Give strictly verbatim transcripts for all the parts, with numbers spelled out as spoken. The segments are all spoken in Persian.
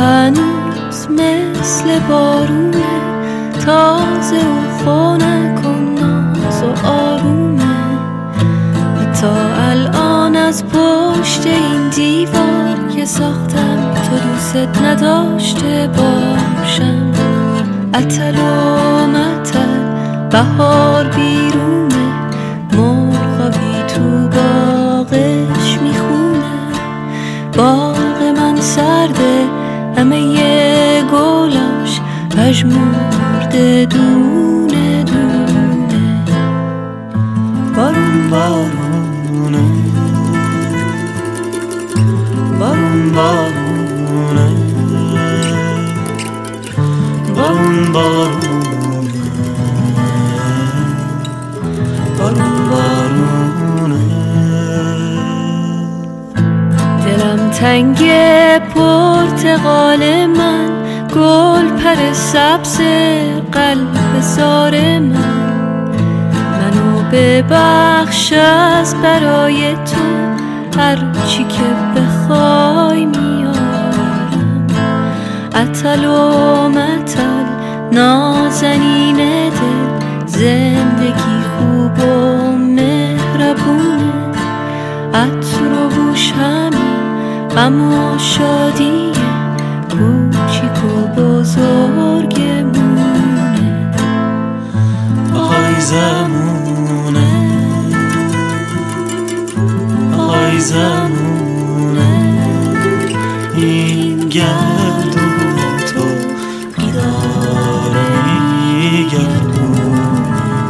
هنوز مثل بارونه، تازه و خنک و ناز و آرومه. حتی الان از پشت این دیوار که ساختم تو دوست نداشته باشم. عطل و مطل بهار بیرونه، مرغابی تو باغش میخونه. باغ من سرده، همه یه گلاش پژمرده دونه دونه. بارون بارونه، بارون بارونه، بارون بارونه، بارون بارونه. دلم تنگ پرتقال من، گل پر سبز قلب زار من. منو ببخش از برای تو، هر چی که بخوای میارم. عطل و مطل نازنین دل، زندگی خوب و مهربونه. عطر و بوش همین غم و شادیه، کوچیک و بزرگمونه. آهای زمونه، آهای زمونه، این گردون تو بیداره گردونه.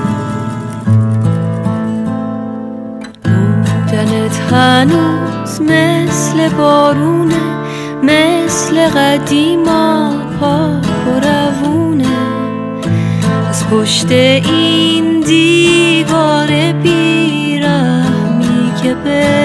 بودنت هنوز مثل بارونه، مثل قدیما پاک و روونه. از پشت این دیوار بیرحمی که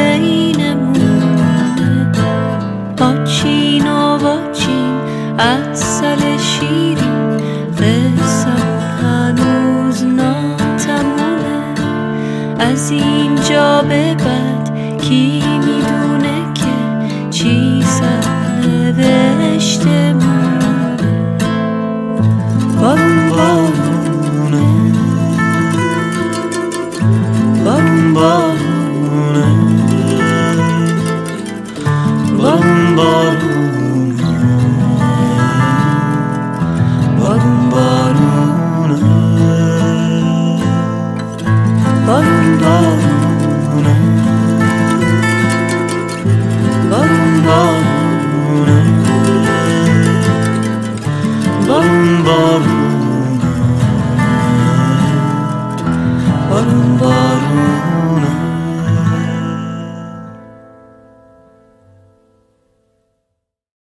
بینمونه، آچین و واچین عسل شیرین، قصه‌مون هنوز ناتمومه. از اینجا به بعد کی میدونه که چی سر نوشته.